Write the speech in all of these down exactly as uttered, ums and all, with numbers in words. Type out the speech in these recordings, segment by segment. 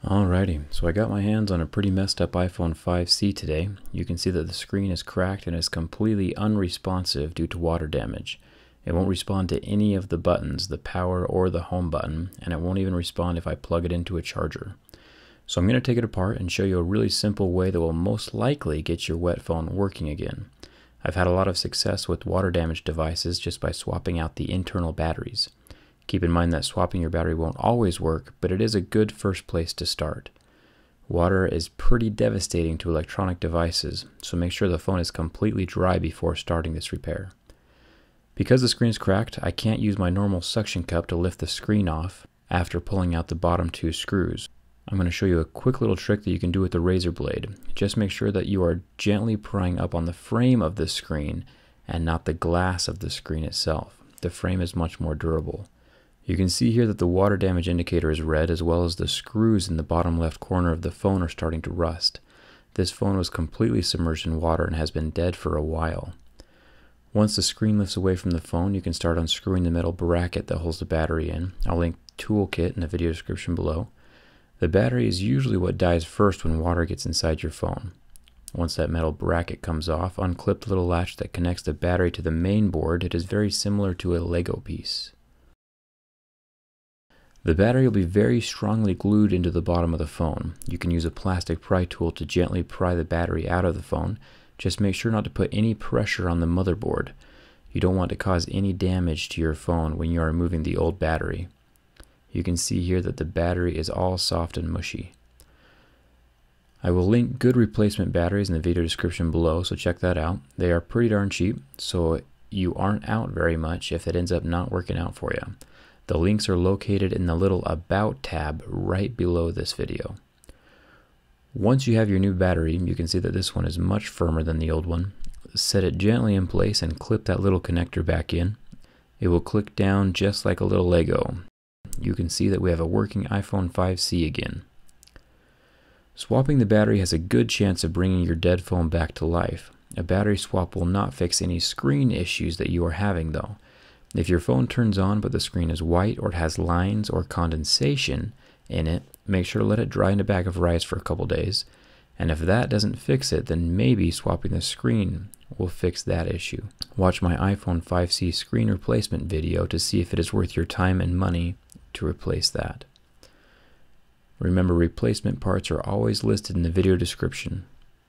Alrighty, so I got my hands on a pretty messed up iPhone five C today. You can see that the screen is cracked and is completely unresponsive due to water damage. It won't respond to any of the buttons, the power or the home button, and it won't even respond if I plug it into a charger. So I'm going to take it apart and show you a really simple way that will most likely get your wet phone working again. I've had a lot of success with water damaged devices just by swapping out the internal batteries. Keep in mind that swapping your battery won't always work, but it is a good first place to start. Water is pretty devastating to electronic devices, so make sure the phone is completely dry before starting this repair. Because the screen is cracked, I can't use my normal suction cup to lift the screen off after pulling out the bottom two screws. I'm going to show you a quick little trick that you can do with the razor blade. Just make sure that you are gently prying up on the frame of the screen and not the glass of the screen itself. The frame is much more durable. You can see here that the water damage indicator is red, as well as the screws in the bottom left corner of the phone are starting to rust. This phone was completely submerged in water and has been dead for a while. Once the screen lifts away from the phone, you can start unscrewing the metal bracket that holds the battery in. I'll link toolkit in the video description below. The battery is usually what dies first when water gets inside your phone. Once that metal bracket comes off, unclip the little latch that connects the battery to the main board. It is very similar to a Lego piece. The battery will be very strongly glued into the bottom of the phone. You can use a plastic pry tool to gently pry the battery out of the phone. Just make sure not to put any pressure on the motherboard. You don't want to cause any damage to your phone when you are removing the old battery. You can see here that the battery is all soft and mushy. I will link good replacement batteries in the video description below, so check that out. They are pretty darn cheap, so you aren't out very much if it ends up not working out for you. The links are located in the little About tab right below this video. Once you have your new battery, you can see that this one is much firmer than the old one. Set it gently in place and clip that little connector back in. It will click down just like a little Lego. You can see that we have a working iPhone five C again. Swapping the battery has a good chance of bringing your dead phone back to life. A battery swap will not fix any screen issues that you are having though. If your phone turns on but the screen is white or it has lines or condensation in it, make sure to let it dry in a bag of rice for a couple days. And if that doesn't fix it, then maybe swapping the screen will fix that issue. Watch my iPhone five C screen replacement video to see if it is worth your time and money to replace that. Remember, replacement parts are always listed in the video description.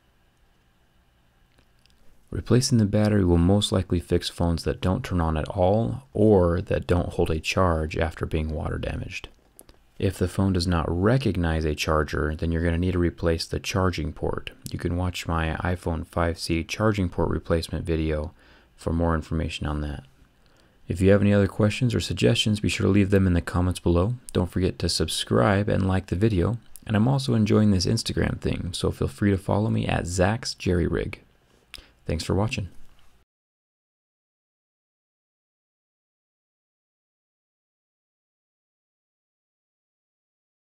Replacing the battery will most likely fix phones that don't turn on at all or that don't hold a charge after being water damaged. If the phone does not recognize a charger, then you're going to need to replace the charging port. You can watch my iPhone five C charging port replacement video for more information on that. If you have any other questions or suggestions, be sure to leave them in the comments below. Don't forget to subscribe and like the video. And I'm also enjoying this Instagram thing, so feel free to follow me at Zach's Jerry Rig. Thanks for watching.